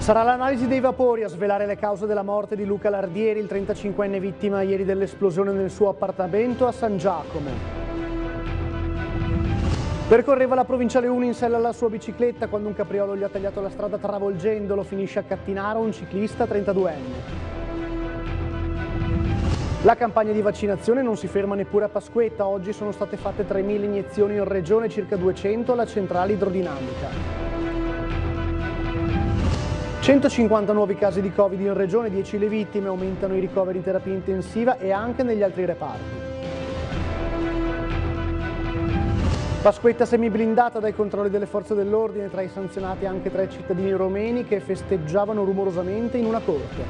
Sarà l'analisi dei vapori a svelare le cause della morte di Luca Lardieri, il 35enne vittima ieri dell'esplosione nel suo appartamento a San Giacomo. Percorreva la provinciale 1 in sella alla sua bicicletta quando un capriolo gli ha tagliato la strada travolgendolo. Finisce a Cattinaro un ciclista 32enne. La campagna di vaccinazione non si ferma neppure a Pasquetta. Oggi sono state fatte 3.000 iniezioni in regione, circa 200 alla centrale idrodinamica. 150 nuovi casi di Covid in regione, 10 le vittime, aumentano i ricoveri in terapia intensiva e anche negli altri reparti. Pasquetta semiblindata dai controlli delle forze dell'ordine, tra i sanzionati anche 3 cittadini romeni che festeggiavano rumorosamente in una corte.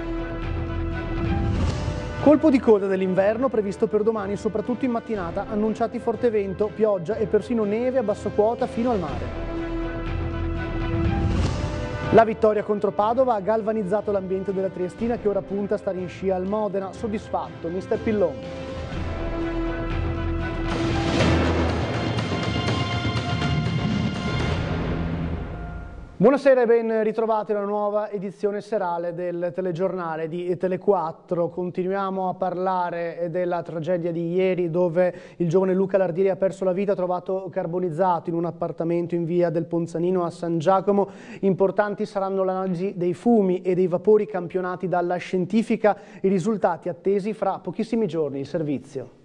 Colpo di coda dell'inverno previsto per domani, soprattutto in mattinata, annunciati forte vento, pioggia e persino neve a basso quota fino al mare. La vittoria contro Padova ha galvanizzato l'ambiente della Triestina che ora punta a stare in scia al Modena. Soddisfatto, mister Pillon. Buonasera e ben ritrovati alla nuova edizione serale del telegiornale di Tele4. Continuiamo a parlare della tragedia di ieri dove il giovane Luca Lardieri ha perso la vita trovato carbonizzato in un appartamento in via del Ponzanino a San Giacomo. Importanti saranno l'analisi dei fumi e dei vapori campionati dalla scientifica, i risultati attesi fra pochissimi giorni. Il servizio.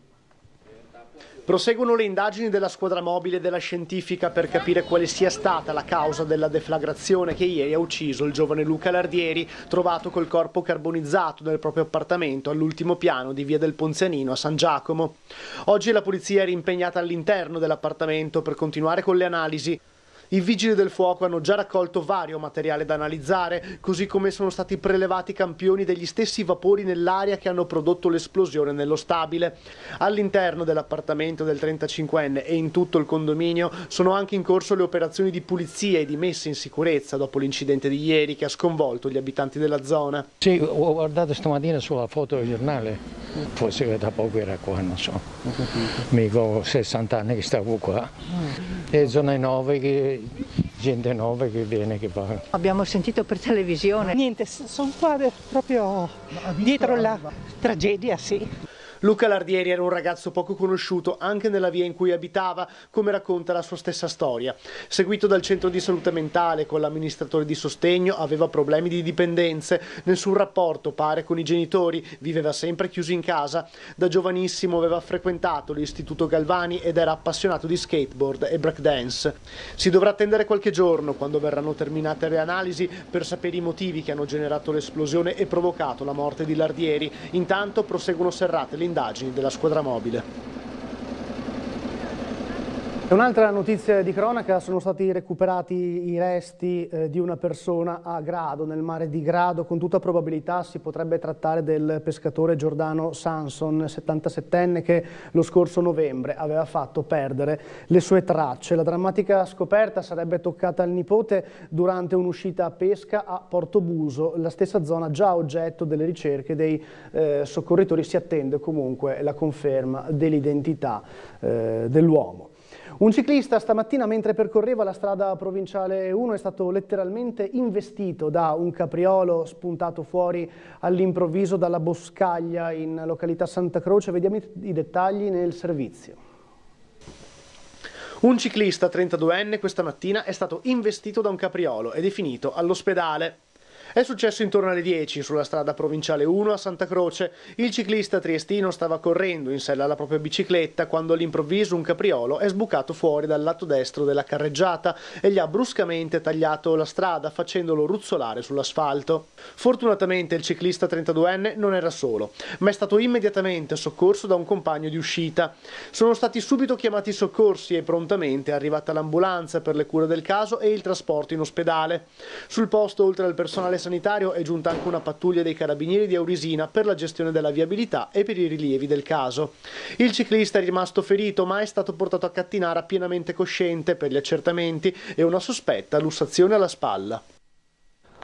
Proseguono le indagini della squadra mobile della scientifica per capire quale sia stata la causa della deflagrazione che ieri ha ucciso il giovane Luca Lardieri, trovato col corpo carbonizzato nel proprio appartamento all'ultimo piano di via del Ponzianino a San Giacomo. Oggi la polizia è rimpegnata all'interno dell'appartamento per continuare con le analisi. I vigili del fuoco hanno già raccolto vario materiale da analizzare, così come sono stati prelevati campioni degli stessi vapori nell'aria che hanno prodotto l'esplosione nello stabile. All'interno dell'appartamento del 35enne e in tutto il condominio sono anche in corso le operazioni di pulizia e di messa in sicurezza dopo l'incidente di ieri che ha sconvolto gli abitanti della zona. Sì, ho guardato stamattina sulla foto del giornale, forse da poco era qua, non so. Mica 60 anni che stavo qua. E zona 9 che gente nuova che viene, che va. Abbiamo sentito per televisione. Niente, sono qua proprio dietro la tragedia, sì. Luca Lardieri era un ragazzo poco conosciuto anche nella via in cui abitava, come racconta la sua stessa storia. Seguito dal centro di salute mentale con l'amministratore di sostegno, aveva problemi di dipendenze, nessun rapporto pare con i genitori, viveva sempre chiuso in casa. Da giovanissimo aveva frequentato l'istituto Galvani ed era appassionato di skateboard e breakdance. Si dovrà attendere qualche giorno, quando verranno terminate le analisi, per sapere i motivi che hanno generato l'esplosione e provocato la morte di Lardieri. Intanto proseguono serrate le indagini della squadra mobile. Un'altra notizia di cronaca: sono stati recuperati i resti di una persona a Grado, nel mare di Grado. Con tutta probabilità si potrebbe trattare del pescatore Giordano Sanson, 77enne, che lo scorso novembre aveva fatto perdere le sue tracce. La drammatica scoperta sarebbe toccata al nipote durante un'uscita a pesca a Portobuso, la stessa zona già oggetto delle ricerche dei soccorritori. Si attende comunque la conferma dell'identità dell'uomo. Un ciclista stamattina, mentre percorreva la strada provinciale 1, è stato letteralmente investito da un capriolo spuntato fuori all'improvviso dalla boscaglia in località Santa Croce. Vediamo i dettagli nel servizio. Un ciclista 32enne questa mattina è stato investito da un capriolo ed è finito all'ospedale. È successo intorno alle 10 sulla strada provinciale 1 a Santa Croce. Il ciclista triestino stava correndo in sella alla propria bicicletta quando all'improvviso un capriolo è sbucato fuori dal lato destro della carreggiata e gli ha bruscamente tagliato la strada, facendolo ruzzolare sull'asfalto. Fortunatamente il ciclista 32enne non era solo, ma è stato immediatamente soccorso da un compagno di uscita. Sono stati subito chiamati i soccorsi e prontamente è arrivata l'ambulanza per le cure del caso e il trasporto in ospedale. Sul posto, oltre al personale sanitario, è giunta anche una pattuglia dei carabinieri di Aurisina per la gestione della viabilità e per i rilievi del caso. Il ciclista è rimasto ferito, ma è stato portato a Cattinara pienamente cosciente per gli accertamenti e una sospetta lussazione alla spalla.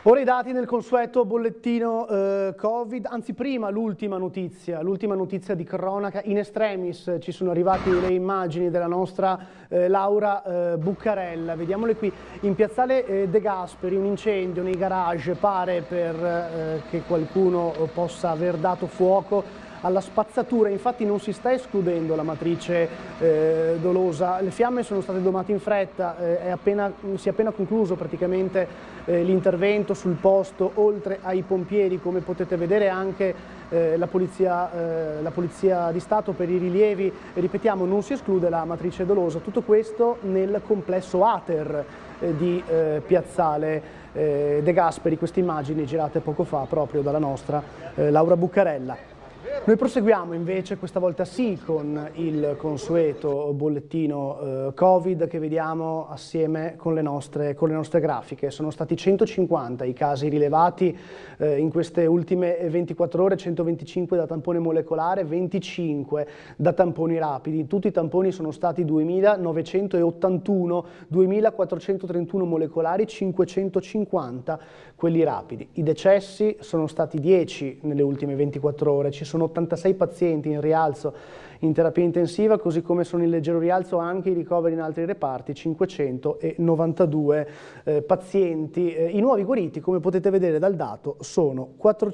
Ora i dati nel consueto bollettino Covid, anzi prima l'ultima notizia di cronaca. In extremis ci sono arrivate le immagini della nostra Laura Buccarella, vediamole qui, in piazzale De Gasperi, un incendio nei garage, pare per che qualcuno possa aver dato fuoco alla spazzatura. Infatti non si sta escludendo la matrice dolosa, le fiamme sono state domate in fretta, si è appena concluso praticamente l'intervento sul posto, oltre ai pompieri, come potete vedere anche la polizia di Stato per i rilievi. Ripetiamo, non si esclude la matrice dolosa, tutto questo nel complesso Ater di piazzale De Gasperi. Queste immagini girate poco fa proprio dalla nostra Laura Buccarella. Noi proseguiamo invece, questa volta sì, con il consueto bollettino Covid che vediamo assieme con le nostre grafiche. Sono stati 150 i casi rilevati in queste ultime 24 ore, 125 da tampone molecolare, 25 da tamponi rapidi. Tutti i tamponi sono stati 2.981, 2.431 molecolari, 550 quelli rapidi. I decessi sono stati 10 nelle ultime 24 ore, ci sono 86 pazienti in rialzo in terapia intensiva, così come sono in leggero rialzo anche i ricoveri in altri reparti, 592 pazienti. I nuovi guariti, come potete vedere dal dato, sono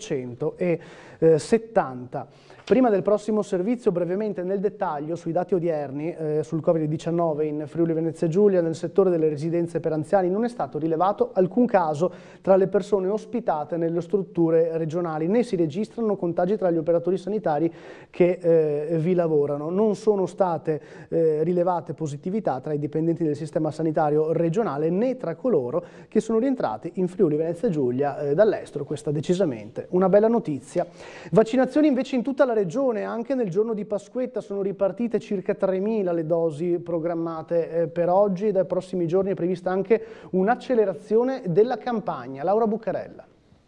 470. Prima del prossimo servizio, brevemente nel dettaglio sui dati odierni sul Covid-19 in Friuli Venezia Giulia, nel settore delle residenze per anziani, non è stato rilevato alcun caso tra le persone ospitate nelle strutture regionali, né si registrano contagi tra gli operatori sanitari che vi lavorano. Non sono state rilevate positività tra i dipendenti del sistema sanitario regionale né tra coloro che sono rientrati in Friuli Venezia Giulia dall'estero. Questa decisamente una bella notizia. Vaccinazioni invece in tutta la regione, anche nel giorno di Pasquetta sono ripartite circa 3.000 le dosi programmate per oggi e dai prossimi giorni è prevista anche un'accelerazione della campagna. Laura Buccarella.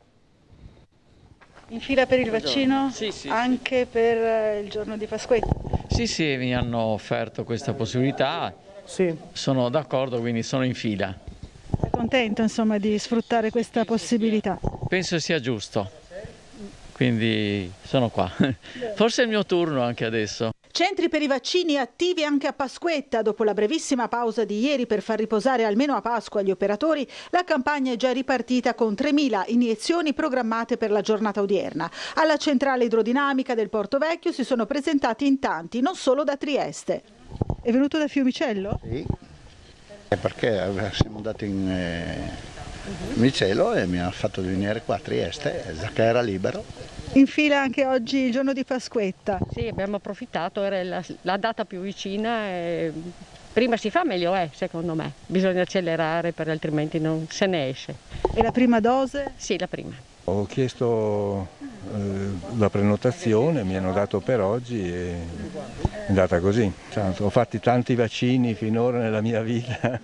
In fila per il vaccino? Sì, anche per il giorno di Pasquetta? Sì, mi hanno offerto questa possibilità, sì. Sono d'accordo, quindi sono in fila. Sei contento insomma di sfruttare questa possibilità? Penso sia giusto, quindi sono qua. Forse è il mio turno anche adesso. Centri per i vaccini attivi anche a Pasquetta. Dopo la brevissima pausa di ieri per far riposare almeno a Pasqua gli operatori, la campagna è già ripartita con 3.000 iniezioni programmate per la giornata odierna. Alla centrale idrodinamica del Porto Vecchio si sono presentati in tanti, non solo da Trieste. È venuto da Fiumicello? Sì, perché siamo andati in Fiumicello e mi ha fatto venire qua a Trieste, già che era libero. In fila anche oggi il giorno di Pasquetta. Sì, abbiamo approfittato, era la data più vicina e prima si fa meglio è, secondo me. Bisogna accelerare perché altrimenti non se ne esce. E la prima dose? Sì, la prima. Ho chiesto la prenotazione, mi hanno dato per oggi e è andata così. Ho fatto tanti vaccini finora nella mia vita,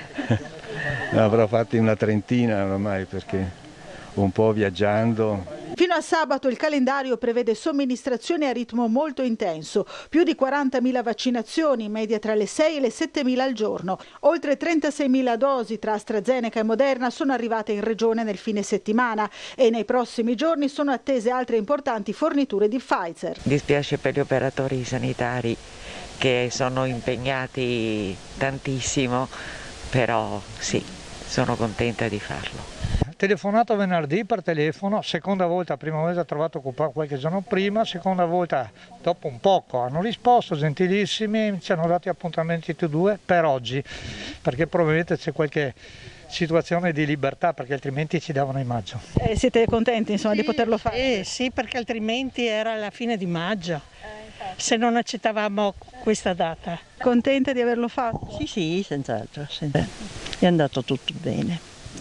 ne avrò fatti una trentina ormai perché un po' viaggiando. Fino a sabato il calendario prevede somministrazioni a ritmo molto intenso, più di 40.000 vaccinazioni, in media tra le 6 e le 7.000 al giorno. Oltre 36.000 dosi tra AstraZeneca e Moderna sono arrivate in regione nel fine settimana e nei prossimi giorni sono attese altre importanti forniture di Pfizer. Dispiace per gli operatori sanitari che sono impegnati tantissimo, però sì, sono contenta di farlo. Telefonato venerdì per telefono, seconda volta, prima volta ho trovato occupato qualche giorno prima, seconda volta dopo un poco hanno risposto, gentilissimi, ci hanno dato appuntamenti tutti e due per oggi, perché probabilmente c'è qualche situazione di libertà, perché altrimenti ci davano in maggio. Siete contenti insomma di poterlo fare? Sì, perché altrimenti era la fine di maggio, se non accettavamo questa data. Contenta di averlo fatto? Sì, senz'altro, è andato tutto bene.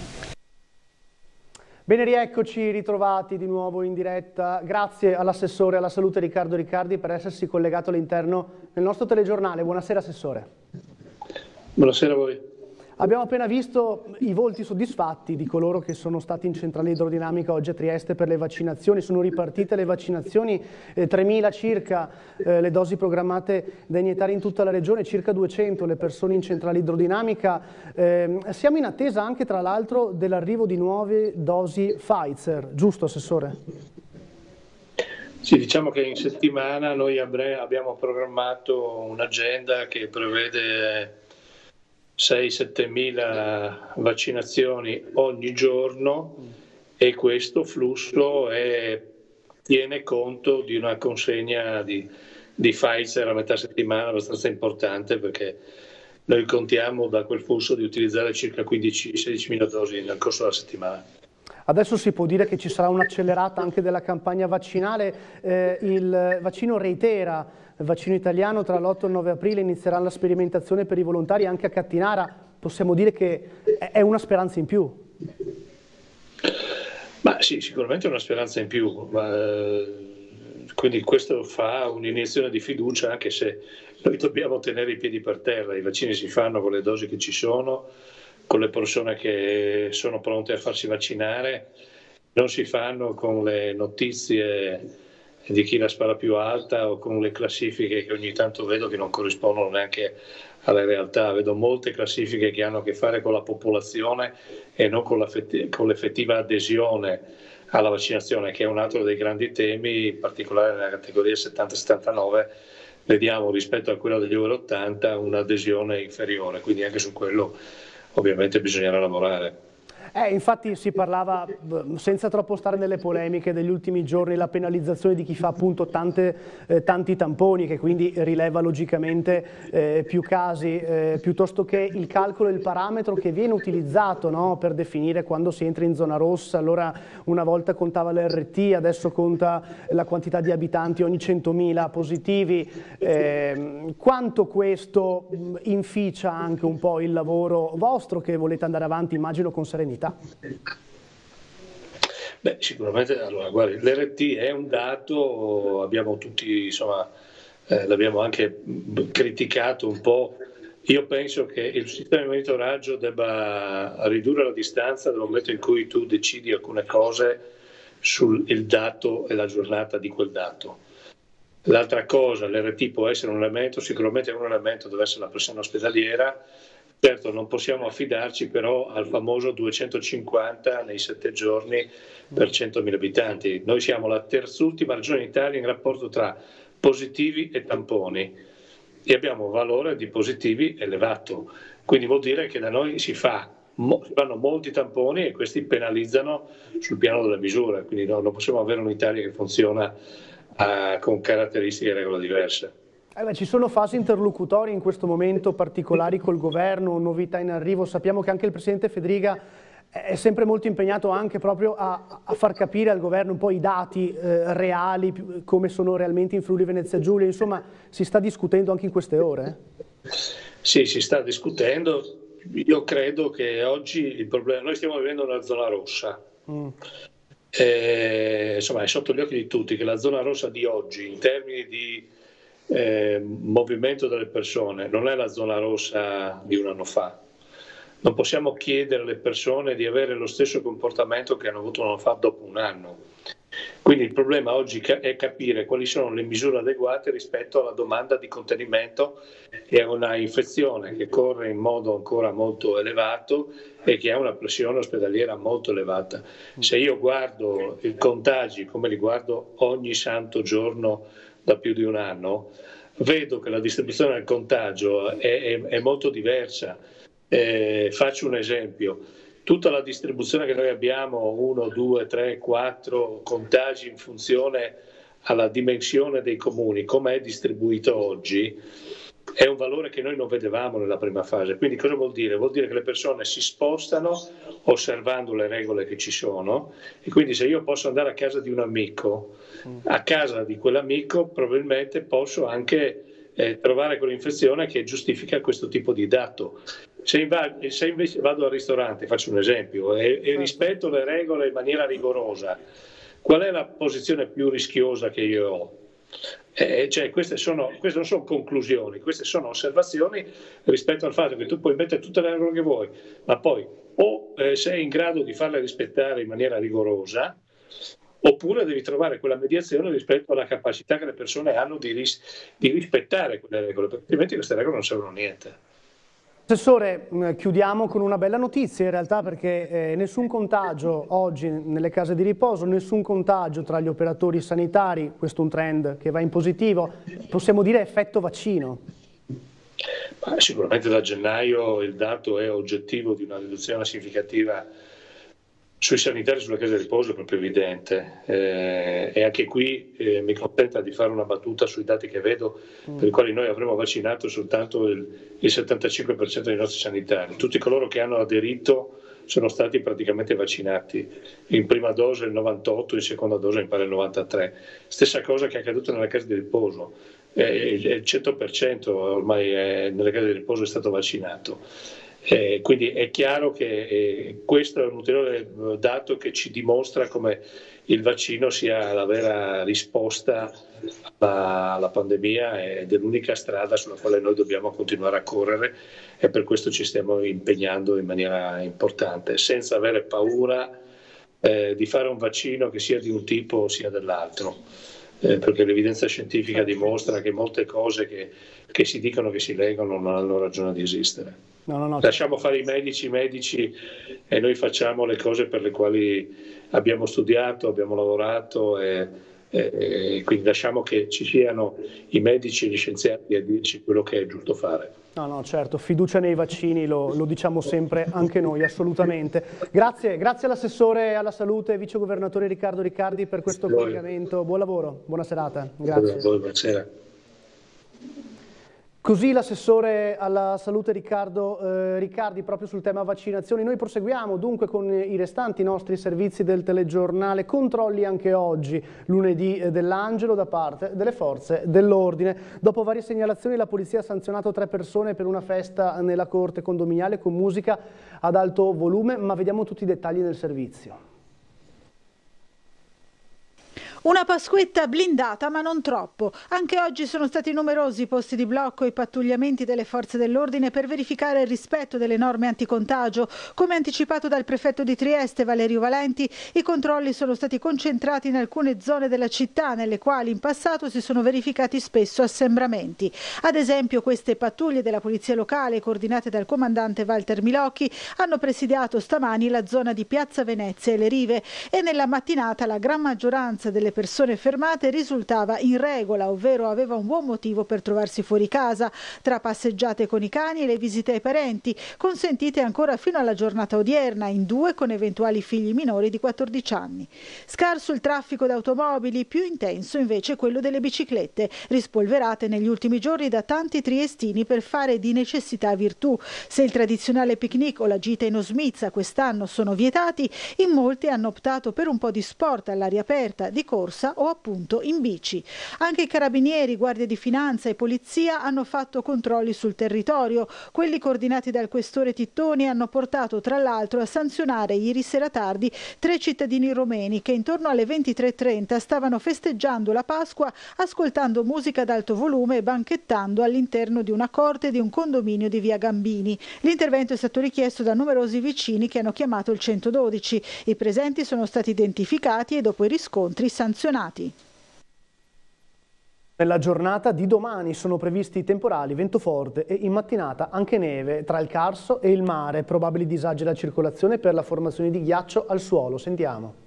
Bene, rieccoci ritrovati di nuovo in diretta. Grazie all'assessore alla salute Riccardo Riccardi per essersi collegato all'interno del nostro telegiornale. Buonasera Assessore. Buonasera a voi. Abbiamo appena visto i volti soddisfatti di coloro che sono stati in centrale idrodinamica oggi a Trieste per le vaccinazioni. Sono ripartite le vaccinazioni, 3.000 circa le dosi programmate da iniettare in tutta la regione, circa 200 le persone in centrale idrodinamica. Siamo in attesa anche tra l'altro dell'arrivo di nuove dosi Pfizer, giusto Assessore? Sì, diciamo che in settimana noi abbiamo programmato un'agenda che prevede 6-7 mila vaccinazioni ogni giorno e questo flusso tiene conto di una consegna di Pfizer a metà settimana abbastanza importante, perché noi contiamo da quel flusso di utilizzare circa 15-16 mila dosi nel corso della settimana. Adesso si può dire che ci sarà un'accelerata anche della campagna vaccinale, il vaccino Reitera, il vaccino italiano, tra l'8 e il 9 aprile inizierà la sperimentazione per i volontari anche a Cattinara. Possiamo dire che è una speranza in più? Ma sì, sicuramente è una speranza in più, quindi questo fa un'iniezione di fiducia, anche se noi dobbiamo tenere i piedi per terra. I vaccini si fanno con le dosi che ci sono, con le persone che sono pronte a farsi vaccinare, non si fanno con le notizie di chi la spara più alta o con le classifiche che ogni tanto vedo che non corrispondono neanche alla realtà. Vedo molte classifiche che hanno a che fare con la popolazione e non con l'effettiva adesione alla vaccinazione, che è un altro dei grandi temi, in particolare nella categoria 70-79 vediamo rispetto a quella degli over 80 un'adesione inferiore, quindi anche su quello ovviamente bisognerà lavorare. Infatti si parlava, senza troppo stare nelle polemiche degli ultimi giorni, la penalizzazione di chi fa appunto tanti tamponi, che quindi rileva logicamente più casi, piuttosto che il calcolo e il parametro che viene utilizzato, no, per definire quando si entra in zona rossa. Allora una volta contava l'RT, adesso conta la quantità di abitanti ogni 100.000 positivi. Quanto questo inficia anche un po' il lavoro vostro, che volete andare avanti, immagino, con serenità? Beh, sicuramente, allora, guardi, l'RT è un dato, abbiamo tutti, insomma, l'abbiamo anche criticato un po'. Io penso che il sistema di monitoraggio debba ridurre la distanza dal momento in cui tu decidi alcune cose sul dato e la giornata di quel dato. L'altra cosa, l'RT può essere un elemento, sicuramente un elemento deve essere la pressione ospedaliera. Certo, non possiamo affidarci però al famoso 250 nei 7 giorni per 100.000 abitanti. Noi siamo la terzultima regione in Italia in rapporto tra positivi e tamponi e abbiamo un valore di positivi elevato. Quindi vuol dire che da noi si fanno molti tamponi e questi penalizzano sul piano delle misure. Quindi non possiamo avere un'Italia che funziona con caratteristiche e regole diverse. Ci sono fasi interlocutorie in questo momento particolari col governo, novità in arrivo. Sappiamo che anche il Presidente Fedriga è sempre molto impegnato anche proprio a far capire al governo un po' i dati reali, come sono realmente in Friuli Venezia Giulia. Insomma, si sta discutendo anche in queste ore? Sì, si sta discutendo. Io credo che oggi il problema, noi stiamo vivendo una zona rossa. Insomma, è sotto gli occhi di tutti che la zona rossa di oggi, in termini di movimento delle persone, non è la zona rossa di un anno fa. Non possiamo chiedere alle persone di avere lo stesso comportamento che hanno avuto un anno fa dopo un anno. Quindi il problema oggi è capire quali sono le misure adeguate rispetto alla domanda di contenimento e a una infezione che corre in modo ancora molto elevato e che ha una pressione ospedaliera molto elevata. Se io guardo i contagi come li guardo ogni santo giorno da più di un anno, vedo che la distribuzione del contagio è molto diversa. Faccio un esempio: tutta la distribuzione che noi abbiamo, 1, 2, 3, 4 contagi in funzione alla dimensione dei comuni, come è distribuito oggi, è un valore che noi non vedevamo nella prima fase. Quindi cosa vuol dire? Vuol dire che le persone si spostano osservando le regole che ci sono, e quindi se io posso andare a casa di un amico, a casa di quell'amico probabilmente posso anche trovare quell'infezione che giustifica questo tipo di dato. Se invece vado al ristorante, faccio un esempio, e rispetto le regole in maniera rigorosa, qual è la posizione più rischiosa che io ho? Queste non sono conclusioni, queste sono osservazioni rispetto al fatto che tu puoi mettere tutte le regole che vuoi, ma poi o sei in grado di farle rispettare in maniera rigorosa, oppure devi trovare quella mediazione rispetto alla capacità che le persone hanno di rispettare quelle regole, perché altrimenti queste regole non servono a niente. Assessore, chiudiamo con una bella notizia in realtà, perché nessun contagio oggi nelle case di riposo, nessun contagio tra gli operatori sanitari, questo è un trend che va in positivo, possiamo dire effetto vaccino. Sicuramente da gennaio il dato è oggettivo di una riduzione significativa sui sanitari, sulla casa di riposo, è proprio evidente, e anche qui mi contenta di fare una battuta sui dati che vedo, per i quali noi avremo vaccinato soltanto il 75% dei nostri sanitari. Tutti coloro che hanno aderito sono stati praticamente vaccinati, in prima dose il 98%, in seconda dose mi pare il 93%. Stessa cosa che è accaduta nella casa di riposo, il 100% ormai nelle case di riposo è stato vaccinato. Quindi è chiaro che questo è un ulteriore dato che ci dimostra come il vaccino sia la vera risposta alla pandemia ed è l'unica strada sulla quale noi dobbiamo continuare a correre, e per questo ci stiamo impegnando in maniera importante, senza avere paura di fare un vaccino che sia di un tipo o sia dell'altro, perché l'evidenza scientifica dimostra che molte cose che si dicono, che si leggono, non hanno ragione di esistere. No. Lasciamo fare i medici e noi facciamo le cose per le quali abbiamo studiato, abbiamo lavorato, e quindi lasciamo che ci siano i medici e gli scienziati a dirci quello che è giusto fare. No, certo, fiducia nei vaccini, lo diciamo sempre anche noi, assolutamente. Grazie all'assessore alla salute, vice governatore Riccardo Riccardi, per questo collegamento. Buon lavoro, buona serata. Grazie. Buonasera. Così l'assessore alla salute Riccardo Riccardi proprio sul tema vaccinazioni. Noi proseguiamo dunque con i restanti nostri servizi del telegiornale. Controlli anche oggi, lunedì dell'Angelo, da parte delle forze dell'ordine. Dopo varie segnalazioni la polizia ha sanzionato 3 persone per una festa nella corte condominiale con musica ad alto volume, ma vediamo tutti i dettagli nel servizio. Una Pasquetta blindata, ma non troppo. Anche oggi sono stati numerosi i posti di blocco e i pattugliamenti delle forze dell'ordine per verificare il rispetto delle norme anticontagio. Come anticipato dal prefetto di Trieste, Valerio Valenti, i controlli sono stati concentrati in alcune zone della città, nelle quali in passato si sono verificati spesso assembramenti. Ad esempio, queste pattuglie della polizia locale, coordinate dal comandante Walter Milocchi, hanno presidiato stamani la zona di Piazza Venezia e le Rive, e nella mattinata la gran maggioranza delle persone fermate risultava in regola, ovvero aveva un buon motivo per trovarsi fuori casa, tra passeggiate con i cani e le visite ai parenti, consentite ancora fino alla giornata odierna, in 2 con eventuali figli minori di 14 anni. Scarso il traffico d'automobili, più intenso invece quello delle biciclette, rispolverate negli ultimi giorni da tanti triestini per fare di necessità virtù. Se il tradizionale picnic o la gita in osmizza quest'anno sono vietati, in molti hanno optato per un po' di sport all'aria aperta, di corsa o appunto in bici. Anche i carabinieri, guardie di finanza e polizia hanno fatto controlli sul territorio. Quelli coordinati dal questore Tittoni hanno portato tra l'altro a sanzionare ieri sera tardi 3 cittadini romeni che intorno alle 23:30 stavano festeggiando la Pasqua ascoltando musica ad alto volume e banchettando all'interno di una corte di un condominio di via Gambini. L'intervento è stato richiesto da numerosi vicini che hanno chiamato il 112. I presenti sono stati identificati e dopo i riscontri sanzionati. Nella giornata di domani sono previsti temporali, vento forte e in mattinata anche neve tra il Carso e il mare, probabili disagi alla circolazione per la formazione di ghiaccio al suolo. Sentiamo.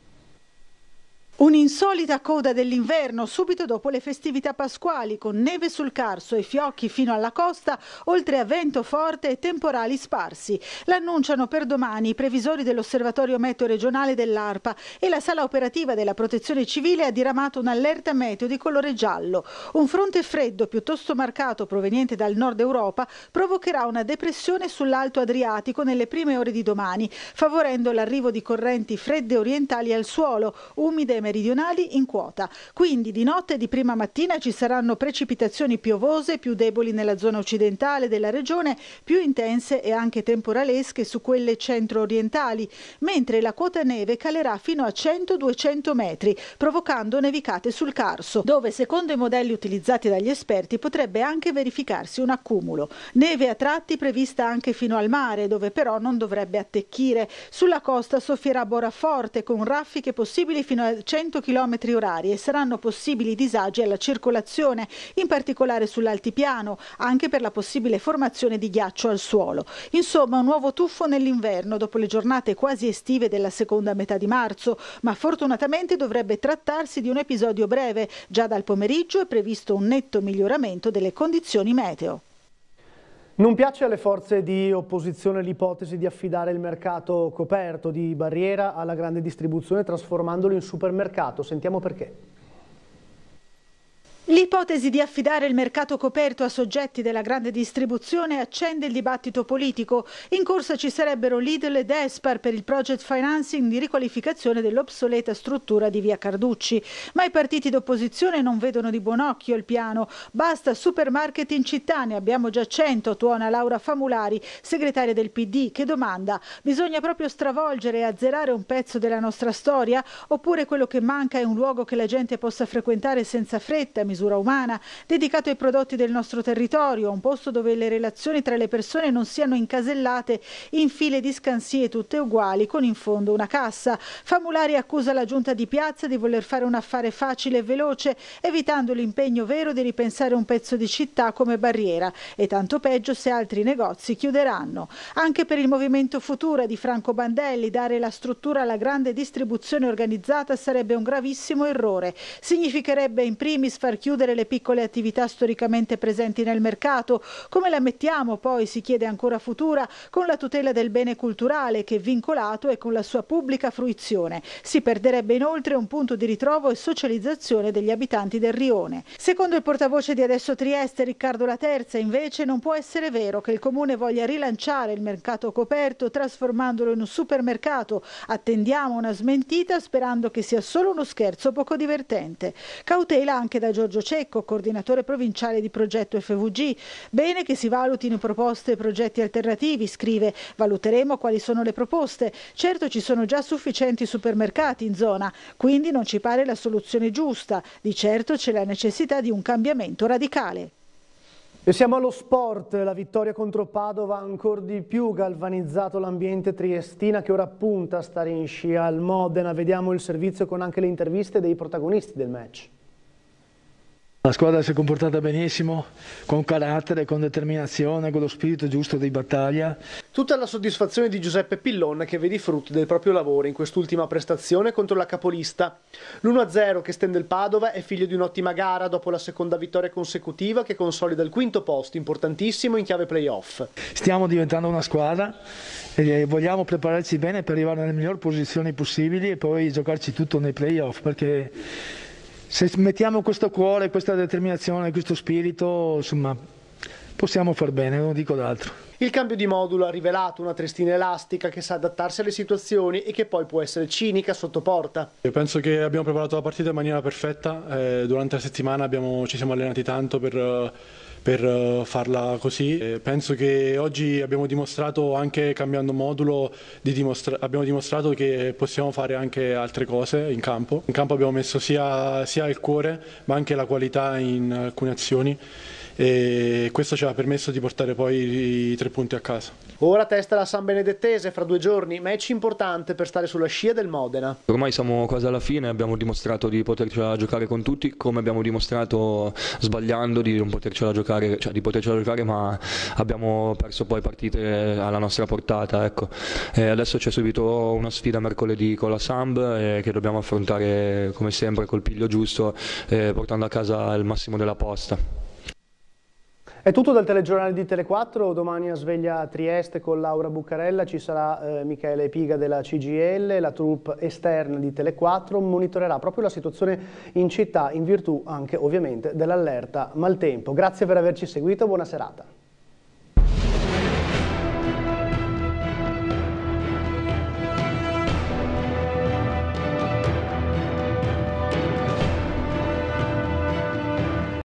Un'insolita coda dell'inverno subito dopo le festività pasquali, con neve sul Carso e fiocchi fino alla costa, oltre a vento forte e temporali sparsi. L'annunciano per domani i previsori dell'Osservatorio Meteo regionale dell'ARPA, e la sala operativa della Protezione Civile ha diramato un'allerta meteo di colore giallo. Un fronte freddo piuttosto marcato proveniente dal nord Europa provocherà una depressione sull'Alto Adriatico nelle prime ore di domani, favorendo l'arrivo di correnti fredde orientali al suolo, umide e meridionali in quota. Quindi di notte e di prima mattina ci saranno precipitazioni piovose più deboli nella zona occidentale della regione, più intense e anche temporalesche su quelle centro-orientali, mentre la quota neve calerà fino a 100-200 metri, provocando nevicate sul Carso, dove secondo i modelli utilizzati dagli esperti potrebbe anche verificarsi un accumulo. Neve a tratti prevista anche fino al mare, dove però non dovrebbe attecchire. Sulla costa soffierà bora forte con raffiche possibili fino a 100 km/h e saranno possibili disagi alla circolazione, in particolare sull'altipiano, anche per la possibile formazione di ghiaccio al suolo. Insomma, un nuovo tuffo nell'inverno dopo le giornate quasi estive della seconda metà di marzo, ma fortunatamente dovrebbe trattarsi di un episodio breve. Già dal pomeriggio è previsto un netto miglioramento delle condizioni meteo. Non piace alle forze di opposizione l'ipotesi di affidare il mercato coperto di Barriera alla grande distribuzione trasformandolo in supermercato. Sentiamo perché. L'ipotesi di affidare il mercato coperto a soggetti della grande distribuzione accende il dibattito politico. In corsa ci sarebbero Lidl ed Espar per il project financing di riqualificazione dell'obsoleta struttura di via Carducci. Ma i partiti d'opposizione non vedono di buon occhio il piano. Basta supermarket in città, ne abbiamo già 100, tuona Laura Famulari, segretaria del PD, che domanda: bisogna proprio stravolgere e azzerare un pezzo della nostra storia? Oppure quello che manca è un luogo che la gente possa frequentare senza fretta, misura umana, dedicato ai prodotti del nostro territorio, un posto dove le relazioni tra le persone non siano incasellate in file di scansie tutte uguali, con in fondo una cassa. Famulari accusa la giunta di piazza di voler fare un affare facile e veloce, evitando l'impegno vero di ripensare un pezzo di città come Barriera, e tanto peggio se altri negozi chiuderanno. Anche per il movimento Futura di Franco Bandelli, dare la struttura alla grande distribuzione organizzata sarebbe un gravissimo errore. Significherebbe in primis far chiudere le piccole attività storicamente presenti nel mercato. Come la mettiamo poi, si chiede ancora Futura, con la tutela del bene culturale che è vincolato e con la sua pubblica fruizione. Si perderebbe inoltre un punto di ritrovo e socializzazione degli abitanti del rione. Secondo il portavoce di Adesso Trieste, Riccardo Laterza, invece non può essere vero che il comune voglia rilanciare il mercato coperto trasformandolo in un supermercato. Attendiamo una smentita sperando che sia solo uno scherzo poco divertente. Cautela anche da Giorgio Cecco, coordinatore provinciale di progetto FVG. Bene che si valutino proposte e progetti alternativi, scrive. Valuteremo quali sono le proposte. Certo ci sono già sufficienti supermercati in zona, quindi non ci pare la soluzione giusta. Di certo c'è la necessità di un cambiamento radicale. E siamo allo sport. La vittoria contro Padova ha ancora di più galvanizzato l'ambiente triestina, che ora punta a stare in scia al Modena. Vediamo il servizio con anche le interviste dei protagonisti del match. La squadra si è comportata benissimo, con carattere, con determinazione, con lo spirito giusto di battaglia. Tutta la soddisfazione di Giuseppe Pillon, che vede i frutti del proprio lavoro in quest'ultima prestazione contro la capolista. L'1-0 che stende il Padova è figlio di un'ottima gara dopo la seconda vittoria consecutiva che consolida il quinto posto, importantissimo in chiave playoff. Stiamo diventando una squadra e vogliamo prepararci bene per arrivare nelle migliori posizioni possibili e poi giocarci tutto nei playoff, perché se mettiamo questo cuore, questa determinazione, questo spirito, insomma, possiamo far bene, non dico d'altro. Il cambio di modulo ha rivelato una Triestina elastica che sa adattarsi alle situazioni e che poi può essere cinica sotto porta. Io penso che abbiamo preparato la partita in maniera perfetta, durante la settimana ci siamo allenati tanto per farla così. Penso che oggi abbiamo dimostrato, anche cambiando modulo, abbiamo dimostrato che possiamo fare anche altre cose in campo. In campo abbiamo messo sia il cuore ma anche la qualità in alcune azioni e questo ci ha permesso di portare poi i 3 punti a casa. Ora testa la San Benedettese fra 2 giorni, match importante per stare sulla scia del Modena. Ormai siamo quasi alla fine, abbiamo dimostrato di potercela giocare con tutti, come abbiamo dimostrato sbagliando di non potercela giocare, cioè di potercela giocare, ma abbiamo perso poi partite alla nostra portata, ecco. Adesso c'è subito una sfida mercoledì con la Samb che dobbiamo affrontare come sempre col piglio giusto, portando a casa il massimo della posta. È tutto dal telegiornale di Tele4, domani a Sveglia a Trieste con Laura Buccarella ci sarà Michele Piga della CGIL, la troupe esterna di Tele4 monitorerà proprio la situazione in città in virtù anche ovviamente dell'allerta maltempo. Grazie per averci seguito, buona serata.